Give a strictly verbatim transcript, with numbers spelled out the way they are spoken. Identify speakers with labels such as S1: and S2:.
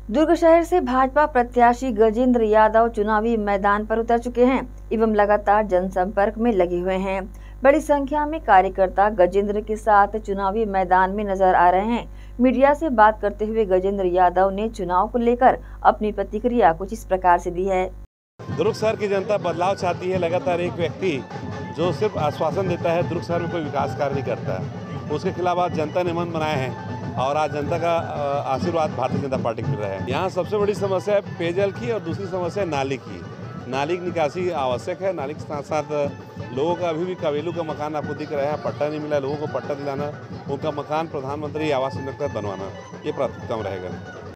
S1: दुर्ग शहर से भाजपा प्रत्याशी गजेंद्र यादव चुनावी मैदान पर उतर चुके हैं एवं लगातार जनसंपर्क में लगे हुए हैं। बड़ी संख्या में कार्यकर्ता गजेंद्र के साथ चुनावी मैदान में नजर आ रहे हैं। मीडिया से बात करते हुए गजेंद्र यादव ने चुनाव को लेकर अपनी प्रतिक्रिया कुछ इस प्रकार से दी है।
S2: दुर्ग शहर की जनता बदलाव चाहती है। लगातार एक व्यक्ति जो सिर्फ आश्वासन देता है, दुर्ग शहर में कोई विकास कार्य नहीं करता है, उसके खिलाफ आज जनता ने मन बनाए हैं और आज जनता का आशीर्वाद भारतीय जनता पार्टी को मिल रहा है। यहाँ सबसे बड़ी समस्या है पेयजल की और दूसरी समस्या है नाली की। नाली की निकासी आवश्यक है। नाली के साथ साथ लोगों का अभी भी कबीलू का मकान आपको दिख रहा है, पट्टा नहीं मिला, लोगों को पट्टा दिलाना, उनका मकान प्रधानमंत्री आवास योजना के तहत बनवाना, ये प्राथमिकता रहेगा।